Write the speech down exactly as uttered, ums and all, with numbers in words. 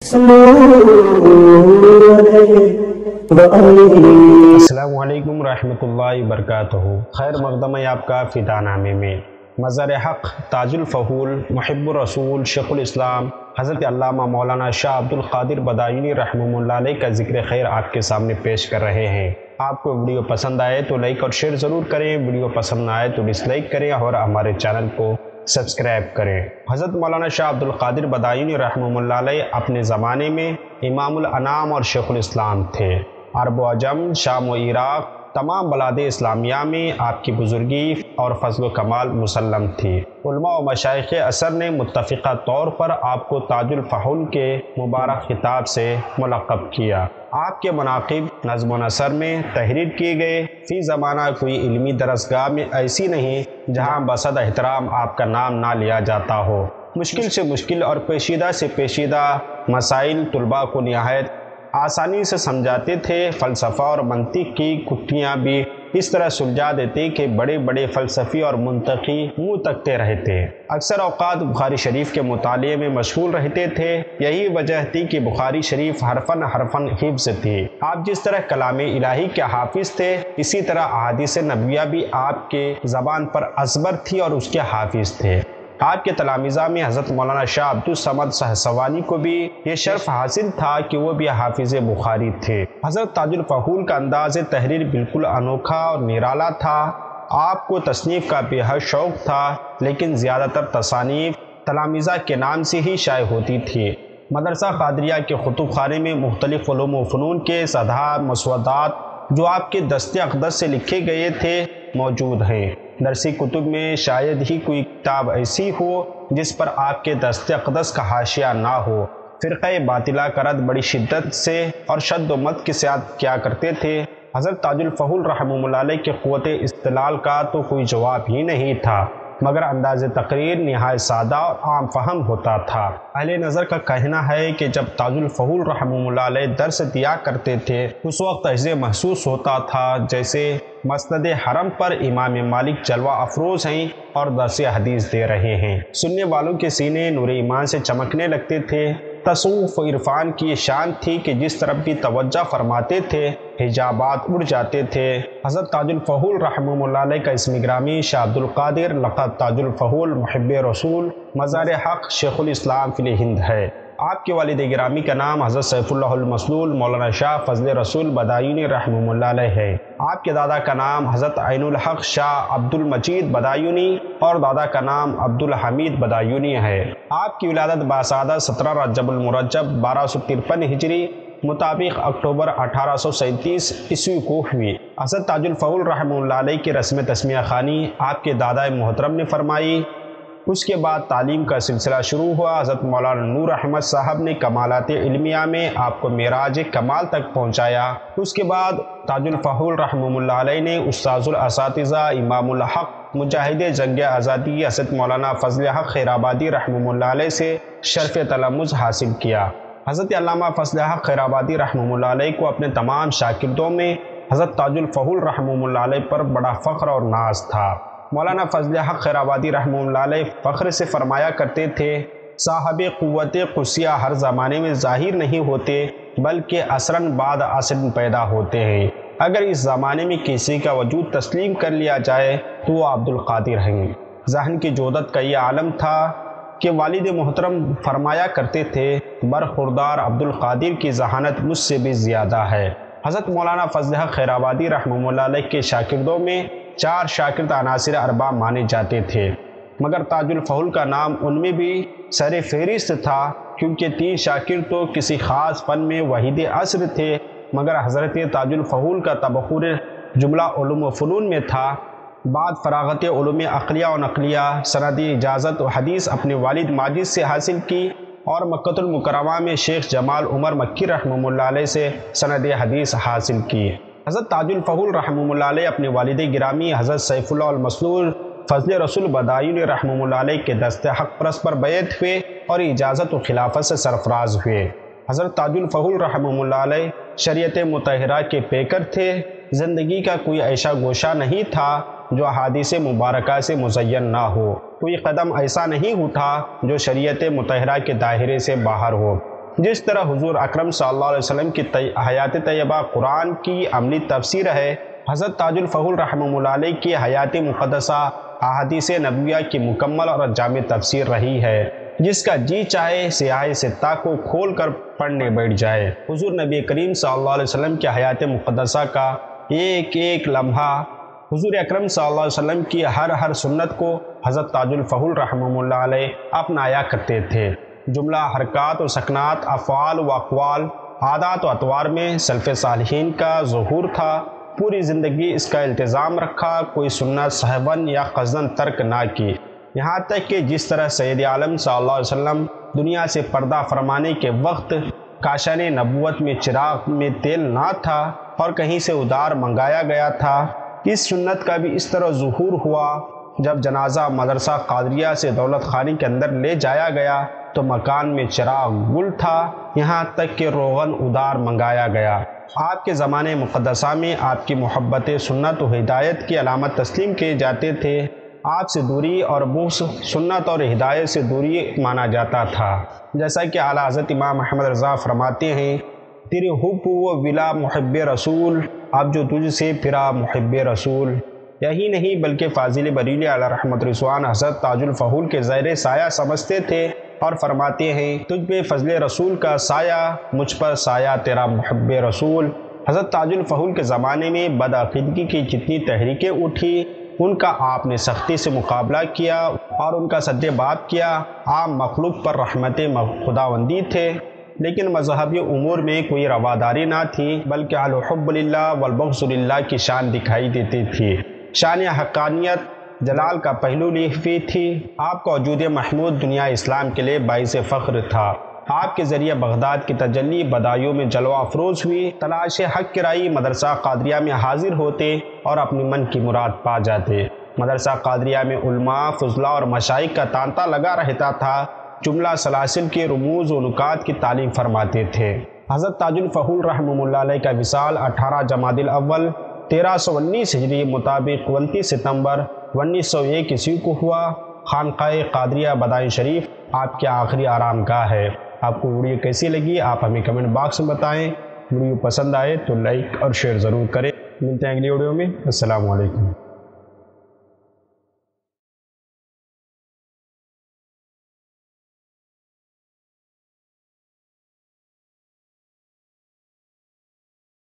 السلام علیکم ورحمۃ اللہ وبرکاتہ۔ خیر مقدم ہے آپ کا فدا نامے میں۔ مزار حق تاج الفہول محب الرسول شیخ الاسلام حضرت علامہ مولانا شاہ عبد القادر بدایونی رحمہ اللہ علیہ کا ذکر خیر آپ کے سامنے پیش کر رہے ہیں۔ آپ کو ویڈیو پسند آئے تو لائک اور شیئر ضرور کریں، ویڈیو پسند نہ آئے تو ڈس لائک کریں اور ہمارے چینل کو سبسکرائب کریں۔ حضرت مولانا شاہ عبد القادر بدایونی رحمہ اللہ علیہ اپنے زمانے میں امام الانام اور شیخ الاسلام تھے۔ عرب و عجم، شام و عراق، تمام بلاد اسلامیہ میں آپ کی بزرگی اور فضل و کمال مسلم تھی۔ علماء و مشائخ عصر نے متفقہ طور پر آپ کو تاج الفہول کے مبارک خطاب سے ملقب کیا۔ آپ کے مناقب نظم و نثر میں تحریر کیے گئے فی زمانہ کوئی علمی درسگاہ میں ایسی نہیں جہاں بصد احترام آپ کا نام نہ لیا جاتا ہو۔ مشکل سے مشکل اور پیچیدہ سے پیچیدہ مسائل طلباء کو نہایت آسانی سے سمجھاتے تھے۔ فلسفہ اور منطق کی کٹیاں بھی اس طرح سلجھا دیتے کہ بڑے بڑے فلسفی اور منطقی منہ تکتے رہتے۔ اکثر اوقات بخاری شریف کے مطالعے میں مشغول رہتے تھے۔ یہی وجہ تھی کہ بخاری شریف حرفاً حرفاً حفظ تھی۔ آپ جس طرح کلام الہی کے حافظ تھے، اسی طرح احادیث نبویہ بھی آپ کے زبان پر ازبر تھی اور اس کے حافظ تھے۔ آپ کے تلامذہ میں حضرت مولانا شاہ عبد الصمد سہسوانی کو بھی یہ شرف حاصل تھا کہ وہ بھی حافظ بخاری تھے۔ حضرت تاج الفہول کا انداز تحریر بالکل انوکھا اور نرالا تھا۔ آپ کو تصنیف کا بے حد شوق تھا، لیکن زیادہ تر تصانیف تلامذہ کے نام سے ہی شائع ہوتی تھی۔ مدرسہ قادریہ کے کتب خانے میں مختلف علوم و فنون کے صدہا مسودات جو آپ کے دست اقدس سے لکھے گئے تھے موجود ہیں۔ درسی کتب میں شاید ہی کوئی کتاب ایسی ہو جس پر آپ کے دست اقدس کا حاشیہ نہ ہو۔ فرقہ باطلہ کا رد بڑی شدت سے اور شد و مت کے ساتھ کیا کرتے تھے۔ حضرت تاج الفہول رحمہ اللہ علیہ کے قوت استدلال کا تو کوئی جواب ہی نہیں تھا، مگر انداز تقریر نہایت سادہ اور عام فہم ہوتا تھا۔ اہل نظر کا کہنا ہے کہ جب تاج الفہول رحمہ اللہ علیہ درس دیا کرتے تھے، اس وقت ایسے محسوس ہوتا تھا جیسے مسند حرم پر امام مالک جلوہ افروز ہیں اور درس حدیث دے رہے ہیں۔ سننے والوں کے سینے نور ایمان سے چمکنے لگتے تھے۔ تصوف و عرفان کی یہ شان تھی کہ جس طرف بھی توجہ فرماتے تھے حجابات اڑ جاتے تھے۔ حضرت تاج الفہول رحمہ اللہ علیہ کا اسم گرامی شاہ عبد القادر لقب تاج الفہول محب رسول مزار حق شیخ الاسلام فی الہند ہے۔ آپ کے والد گرامی کا نام حضرت سیف اللہ المسلول مولانا شاہ فضل رسول بدایونی رحمہ اللہ علیہ ہے۔ آپ کے دادا کا نام حضرت عین الحق شاہ عبد المجید بدایونی اور دادا کا نام عبد الحمید بدایونی ہے۔ آپ کی ولادت باسعادہ سترہ رجب المرجب بارہ سو ترپن ہجری مطابق اکتوبر اٹھارہ سو سینتیس عیسوی کو ہوئی۔ حضرت تاج الفہول رحمہ اللہ علیہ کی رسم تسمیہ خوانی آپ کے دادا محترم نے فرمائی۔ اس کے بعد تعلیم کا سلسلہ شروع ہوا۔ حضرت مولانا نور احمد صاحب نے کمالات علمیہ میں آپ کو معراج کمال تک پہنچایا۔ اس کے بعد تاج الفہول رحمہ اللہ علیہ نے استاذ الاساتذہ امام الحق مجاہد جنگ آزادی حضرت مولانا فضل حق خیرآبادی رحمہ اللہ علیہ سے شرف تلمذ حاصل کیا۔ حضرت علامہ فضل حق خیرآبادی رحمہ اللہ علیہ کو اپنے تمام شاگردوں میں حضرت تاج الفہول رحمہ اللہ علیہ پر بڑا فخر اور ناز تھا۔ مولانا فضل حق خیرآبادی رحمہ اللہ علیہ فخر سے فرمایا کرتے تھے، صاحب قوت قدسیہ ہر زمانے میں ظاہر نہیں ہوتے بلکہ عصراً بعد عصر پیدا ہوتے ہیں۔ اگر اس زمانے میں کسی کا وجود تسلیم کر لیا جائے تو وہ عبد القادر ہیں۔ ذہن کی جودت کا یہ عالم تھا کہ والد محترم فرمایا کرتے تھے، برخوردار عبد القادر کی ذہانت مجھ سے بھی زیادہ ہے۔ حضرت مولانا فضل حق خیرآبادی رحمہ اللہ علیہ کے شاگردوں میں چار شاگرد عناصر اربعہ مانے جاتے تھے، مگر تاج الفہول کا نام ان میں بھی سر فہرست تھا، کیونکہ تین شاگرد تو کسی خاص فن میں وحید عصر تھے، مگر حضرت تاج الفہول کا تبخر جملہ علوم و فنون میں تھا۔ بعد فراغت علوم عقلیہ و نقلیہ سند اجازت و حدیث اپنے والد ماجد سے حاصل کی اور مکہ المکرمہ میں شیخ جمال عمر مکی رحمہ اللہ علیہ سے سند حدیث حاصل کی۔ حضرت تاج الفہول رحمہ اللہ علیہ اپنے والد گرامی حضرت سیف اللہ المسلول فضل رسول بدایونی رحمہ اللہ علیہ کے دست حق پرست پر بیعت ہوئے اور اجازت و خلافت سے سرفراز ہوئے۔ حضرت تاج الفہول رحمہ اللہ علیہ شریعت مطہرہ کے پیکر تھے۔ زندگی کا کوئی ایسا گوشہ نہیں تھا جو احادیث مبارکہ سے مزین نہ ہو، کوئی قدم ایسا نہیں اٹھا جو شریعت مطہرہ کے دائرے سے باہر ہو۔ جس طرح حضور اکرم صلی اللہ علیہ وسلم کی حیات طیبہ قرآن کی عملی تفسیر ہے، حضرت تاج الفضول رحمہ اللہ علیہ کی حیات مقدسہ احادیث نبویہ کی مکمل اور جامع تفسیر رہی ہے، جس کا جی چاہے سیاہ ستہ کو کھول کر پڑھنے بیٹھ جائے۔ حضور نبی کریم صلی اللہ علیہ وسلم کی حیات مقدسہ کا ایک ایک لمحہ، حضور اکرم صلی اللہ علیہ وسلم کی ہر ہر سنت کو حضرت تاج الفضول رحمہ اللہ علیہ اپنایا کرتے تھے۔ جملہ حرکات و سکنات، افعال و اقوال، عادات و اطوار میں سلف صالحین کا ظہور تھا۔ پوری زندگی اس کا التزام رکھا، کوئی سنت سہون یا قصداً ترک نہ کی، یہاں تک کہ جس طرح سید عالم صلی اللہ علیہ وسلم دنیا سے پردہ فرمانے کے وقت کاشان نبوت میں چراغ میں تیل نہ تھا اور کہیں سے ادار منگایا گیا تھا، اس سنت کا بھی اس طرح ظہور ہوا۔ جب جنازہ مدرسہ قادریہ سے دولت خانی کے اندر لے جایا گیا تو مکان میں چراغ گل تھا، یہاں تک کہ روغن ادار منگایا گیا۔ آپ کے زمانے مقدسہ میں آپ کی محبت سنت و ہدایت کی علامت تسلیم کیے جاتے تھے۔ آپ سے دوری اور بغض سنت اور ہدایت سے دوری مانا جاتا تھا، جیسا کہ اعلیٰ حضرت امام احمد رضا فرماتے ہیں، تیرے حب و ولا محب رسول، اب جو تجھ سے پھرا محب رسول۔ یہی نہیں بلکہ فاضل بریلی علیہ رحمت رضوان حضرت تاج الفضول کے زیر سایہ سمجھتے تھے اور فرماتے ہیں، تجھ پہ فضل رسول کا سایہ، مجھ پر سایہ تیرا محب رسول۔ حضرت تاج الفضول کے زمانے میں بدعقیدگی کی جتنی تحریکیں اٹھی، ان کا آپ نے سختی سے مقابلہ کیا اور ان کا سد باب کیا۔ عام مخلوق پر رحمت خداوندی تھے، لیکن مذہبی امور میں کوئی رواداری نہ تھی، بلکہ الحب للہ والبغض للہ کی شان دکھائی دیتی تھی۔ شان حقانیت جلال کا پہلو لی ہوئی تھی۔ آپ کا وجود محمود دنیا اسلام کے لیے باعث فخر تھا۔ آپ کے ذریعے بغداد کی تجلی بدایوں میں جلوہ افروز ہوئی۔ تلاش حق کے رائی مدرسہ قادریہ میں حاضر ہوتے اور اپنی من کی مراد پا جاتے۔ مدرسہ قادریہ میں علماء، فضلاء اور مشائخ کا تانتا لگا رہتا تھا، جملہ سلاسل کے رموز و نکات کی تعلیم فرماتے تھے۔ حضرت تاج الفضول رحمہ اللہ علیہ کا وصال اٹھارہ جمادی الاول تیرہ سو انیس ہجری مطابق انتیس ستمبر انیس سو ایک عیسوی کو ہوا۔ خانقاہ قادریہ بدائن شریف آپ کی آخری آرام گاہ ہے۔ آپ کو ویڈیو کیسی لگی آپ ہمیں کمنٹ باکس میں بتائیں۔ ویڈیو پسند آئے تو لائک اور شیئر ضرور کریں۔ ملتے ہیں اگلی ویڈیو میں۔ السلام علیکم۔